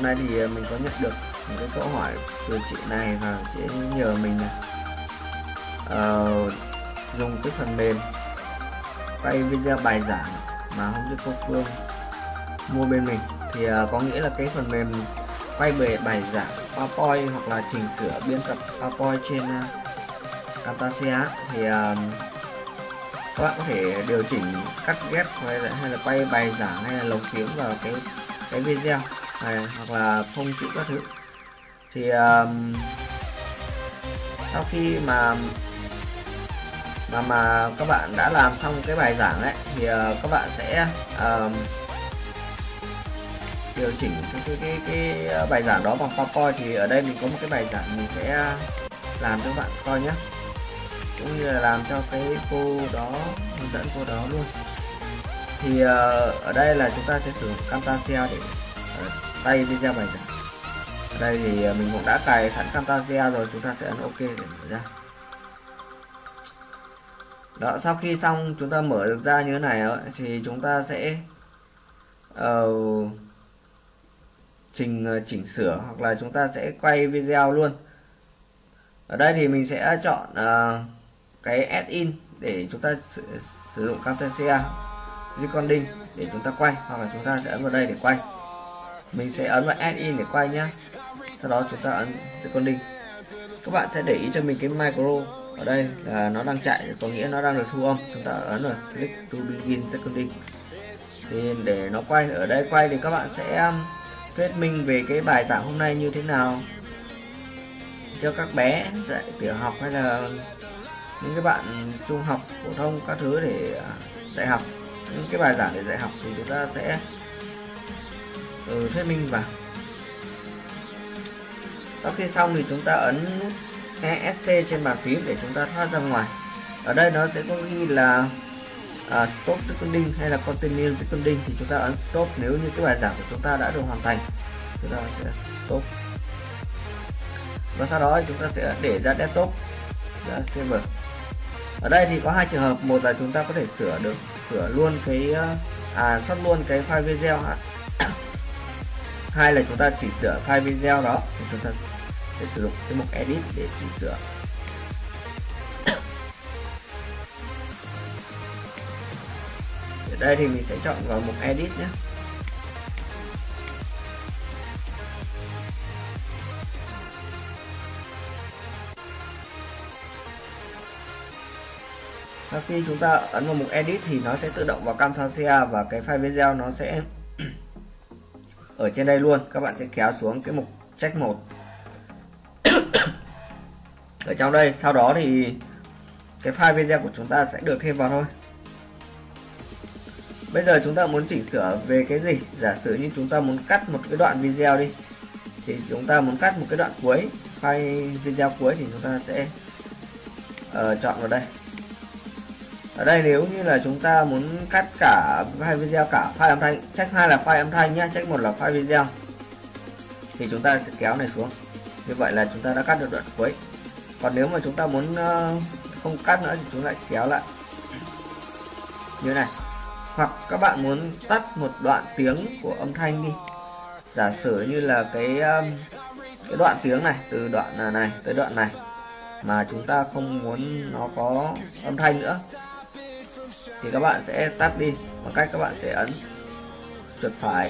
nay thì mình có nhận được một cái câu hỏi từ chị này và chị nhờ mình dùng cái phần mềm quay video bài giảng mà hôm trước cô Phương mua bên mình, thì có nghĩa là cái phần mềm quay về bài giảng PowerPoint hoặc là chỉnh sửa biên tập PowerPoint trên Camtasia thì các bạn có thể điều chỉnh cắt ghép hay là quay bài giảng hay là lồng tiếng vào cái video này, hoặc là phông chữ các thứ. Thì sau khi mà các bạn đã làm xong cái bài giảng ấy thì các bạn sẽ điều chỉnh cái bài giảng đó bằng PowerPoint. Thì ở đây mình có một cái bài giảng mình sẽ làm cho các bạn coi nhé, cũng như là làm cho cái cô đó, hướng dẫn cô đó luôn. Thì ở đây là chúng ta sẽ sử dụng Camtasia để tay video bài giảng. Ở đây thì mình cũng đã cài sẵn Camtasia rồi, chúng ta sẽ ấn OK để mở ra. Đó, sau khi xong chúng ta mở được ra như thế này đó, thì chúng ta sẽ chỉnh sửa hoặc là chúng ta sẽ quay video luôn. Ở đây thì mình sẽ chọn cái add-in để chúng ta sử dụng Camtasia Recording để chúng ta quay, hoặc là chúng ta sẽ ấn vào đây để quay. Mình sẽ ấn vào add-in để quay nhé. Sau đó chúng ta ấn Recording. Các bạn sẽ để ý cho mình cái micro ở đây là nó đang chạy, có nghĩa nó đang được thu âm. Chúng ta ấn vào click to begin recording thì để nó quay. Ở đây quay thì các bạn sẽ thuyết minh về cái bài giảng hôm nay như thế nào cho các bé dạy tiểu học hay là những cái bạn trung học phổ thông các thứ để dạy học, những cái bài giảng để dạy học thì chúng ta sẽ thuyết minh vào. Sau khi xong thì chúng ta ấn nút ESC trên bàn phím để chúng ta thoát ra ngoài. Ở đây nó sẽ có ghi là stop recording hay là continue recording, thì chúng ta ấn stop nếu như cái bài giảng của chúng ta đã được hoàn thành. Chúng ta sẽ stop và sau đó chúng ta sẽ để ra desktop, ra server. Ở đây thì có hai trường hợp, một là chúng ta có thể sửa luôn cái xuất luôn cái file video, hai là chúng ta chỉ sửa file video đó thì chúng ta sẽ sử dụng cái mục edit để chỉnh sửa. Ở đây thì mình sẽ chọn vào mục edit nhé. Sau khi chúng ta ấn vào mục edit thì nó sẽ tự động vào Camtasia và cái file video nó sẽ ở trên đây luôn. Các bạn sẽ kéo xuống cái mục check 1 ở trong đây. Sau đó thì cái file video của chúng ta sẽ được thêm vào thôi. Bây giờ chúng ta muốn chỉnh sửa về cái gì? Giả sử như chúng ta muốn cắt một cái đoạn video đi, thì chúng ta muốn cắt một cái đoạn cuối, file video cuối, thì chúng ta sẽ chọn vào đây. Ở đây nếu như là chúng ta muốn cắt cả file video cả file âm thanh, check 2 là file âm thanh nhé, check 1 là file video, thì chúng ta sẽ kéo này xuống. Như vậy là chúng ta đã cắt được đoạn cuối. Còn nếu mà chúng ta muốn không cắt nữa thì chúng lại kéo lại như này. Hoặc các bạn muốn tắt một đoạn tiếng của âm thanh đi. Giả sử như là cái đoạn tiếng này, từ đoạn này tới đoạn này mà chúng ta không muốn nó có âm thanh nữa thì các bạn sẽ tắt đi bằng cách các bạn sẽ ấn chuột phải,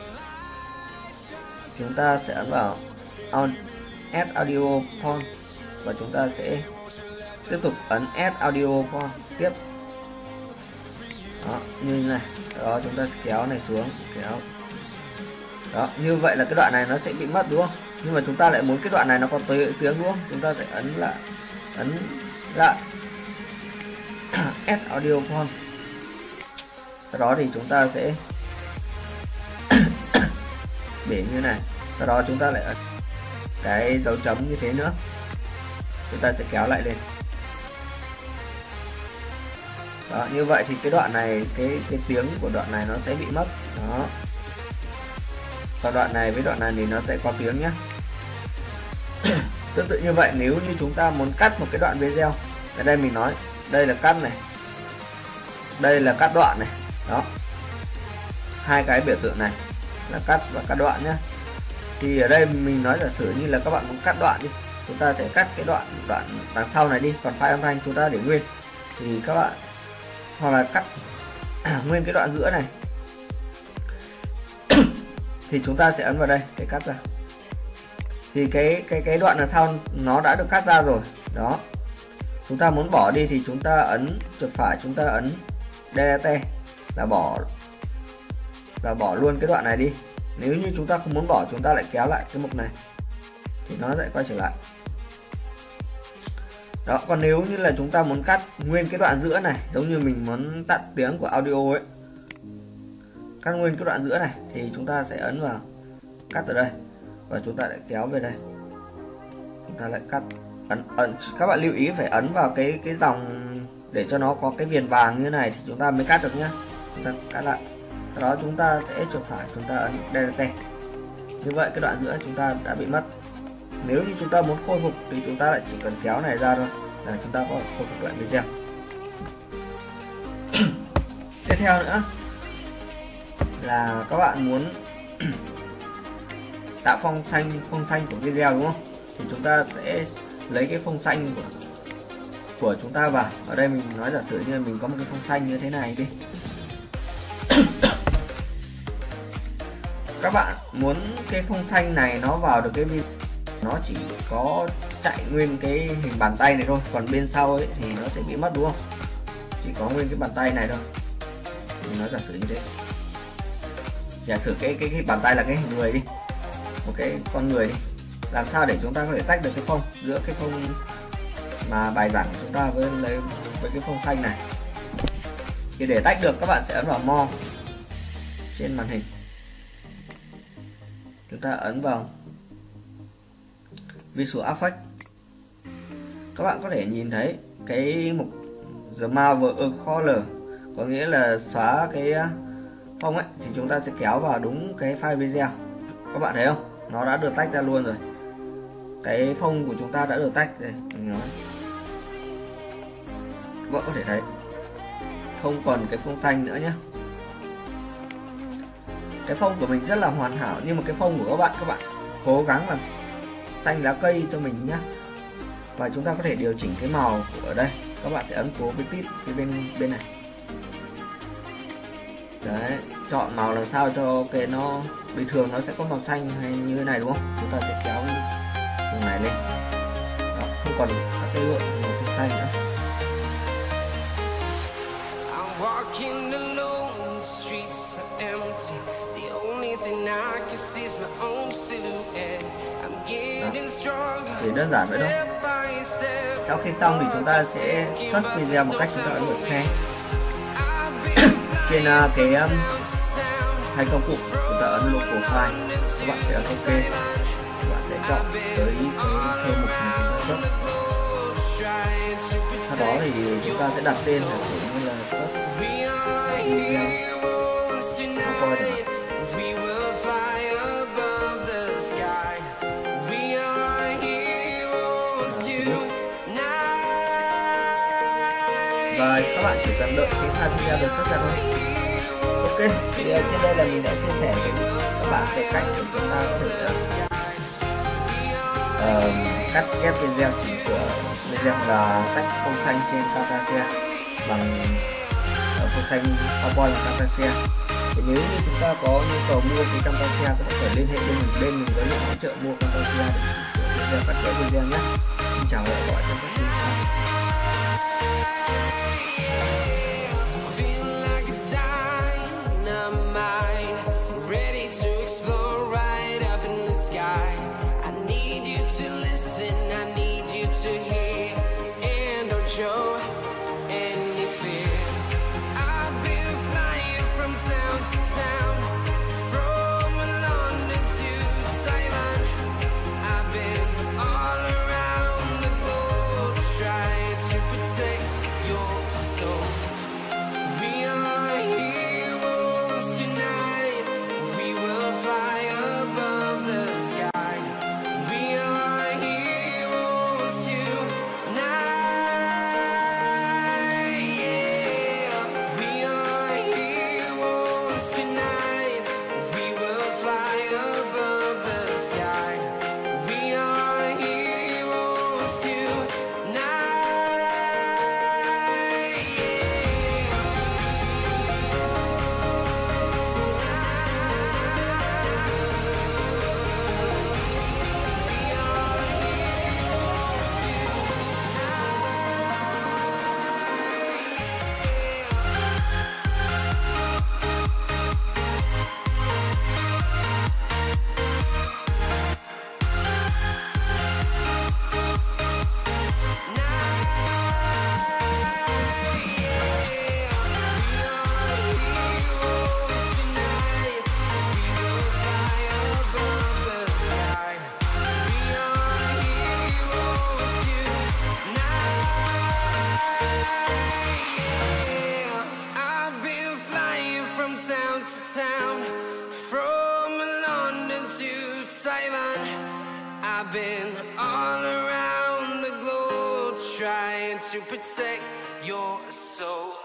chúng ta sẽ ấn vào Add Audio Font và chúng ta sẽ tiếp tục ấn Add Audio Font tiếp. Đó, như này. Đó, chúng ta sẽ kéo này xuống, kéo. Đó, như vậy là cái đoạn này nó sẽ bị mất đúng không? Nhưng mà chúng ta lại muốn cái đoạn này nó có tiếng đúng không? Chúng ta sẽ ấn lại Add Audio Font. Sau đó thì chúng ta sẽ để như này. Sau đó chúng ta lại ấn cái dấu chấm như thế nữa. Chúng ta sẽ kéo lại lên. Đó, như vậy thì cái đoạn này, cái tiếng của đoạn này nó sẽ bị mất. Đó. Và đoạn này với đoạn này thì nó sẽ có tiếng nhé. Tương tự như vậy, nếu như chúng ta muốn cắt một cái đoạn video, ở đây mình nói đây là cắt này, đây là cắt đoạn này. Đó, hai cái biểu tượng này là cắt và cắt đoạn nhé. Thì ở đây mình nói giả sử như là các bạn muốn cắt đoạn đi, chúng ta sẽ cắt cái đoạn đằng sau này đi, còn file âm thanh chúng ta để nguyên. Thì các bạn hoặc là cắt nguyên cái đoạn giữa này thì chúng ta sẽ ấn vào đây để cắt ra. Thì cái đoạn đằng sau nó đã được cắt ra rồi đó. Chúng ta muốn bỏ đi thì chúng ta ấn chuột phải, chúng ta ấn delete là bỏ luôn cái đoạn này đi. Nếu như chúng ta không muốn bỏ, chúng ta lại kéo lại cái mục này thì nó lại quay trở lại đó. Còn nếu như là chúng ta muốn cắt nguyên cái đoạn giữa này, giống như mình muốn tắt tiếng của audio ấy, cắt nguyên cái đoạn giữa này thì chúng ta sẽ ấn vào cắt ở đây và chúng ta lại kéo về đây, chúng ta lại cắt. Các bạn lưu ý phải ấn vào cái dòng để cho nó có cái viền vàng như này thì chúng ta mới cắt được nhá. Chúng ta cắt lại, sau đó chúng ta sẽ chuột phải, chúng ta ấn delete. Như vậy cái đoạn giữa chúng ta đã bị mất. Nếu như chúng ta muốn khôi phục thì chúng ta lại chỉ cần kéo này ra thôi là chúng ta có khôi phục lại video. Tiếp theo nữa là các bạn muốn tạo phông xanh của video, đúng không? Thì chúng ta sẽ lấy cái phông xanh của chúng ta vào. Ở đây mình nói giả sử như là mình có một cái phông xanh như thế này đi. Các bạn muốn cái phông xanh này nó vào được cái video, nó chỉ có chạy nguyên cái hình bàn tay này thôi, còn bên sau ấy thì nó sẽ bị mất, đúng không? Chỉ có nguyên cái bàn tay này thôi. Mình nói giả sử như thế. Giả sử cái bàn tay là cái hình người đi, một cái con người đi. Làm sao để chúng ta có thể tách được cái phông giữa cái phông mà bài giảng của chúng ta với cái phông xanh này? Thì để tách được, các bạn sẽ ấn vào More trên màn hình, chúng ta ấn vào Visual Effects. Các bạn có thể nhìn thấy cái mục The Move Color, có nghĩa là xóa cái phông ấy, thì chúng ta sẽ kéo vào đúng cái file video. Các bạn thấy không? Nó đã được tách ra luôn rồi. Cái phông của chúng ta đã được tách đây. Các bạn có thể thấy không còn cái phông xanh nữa nhé. Cái phông của mình rất là hoàn hảo, nhưng mà cái phông của các bạn cố gắng làm xanh lá cây cho mình nhé. Và chúng ta có thể điều chỉnh cái màu ở đây. Các bạn sẽ ấn cố với tip cái bên này. Đấy, chọn màu làm sao cho cái nó bình thường nó sẽ có màu xanh hay như thế này, đúng không? Chúng ta sẽ kéo vùng này lên. Đó, không còn các cái lượng màu xanh nữa. Thì đơn giản vậy thôi. Sau khi xong thì chúng ta sẽ xuất video một cách chúng ta ấn vào share trên cái hai công cụ, chúng ta ấn local file, các bạn sẽ ấn OK, các bạn sẽ chọn tới cái thêm mục mà chúng ta xuất. Sau đó thì chúng ta sẽ đặt tên là như là xuất video nó coi được. Và các bạn chỉ cần đợi cái file video được xuất ra thôi. Ok, thì trên đây là mình đã chia sẻ với các bạn về cách để chúng ta có thể cắt ghép video của video và tách phông xanh trên Camtasia bằng phông xanh PowerPoint và Camtasia. Thì nếu như chúng ta có nhu cầu mua cái Camtasia, có thể liên hệ bên mình có những hỗ trợ mua Camtasia để cắt ghép video nhé. Xin chào và hẹn gặp lại trong các video sau. town to town, from London to Taiwan. I've been all around the globe trying to protect your soul.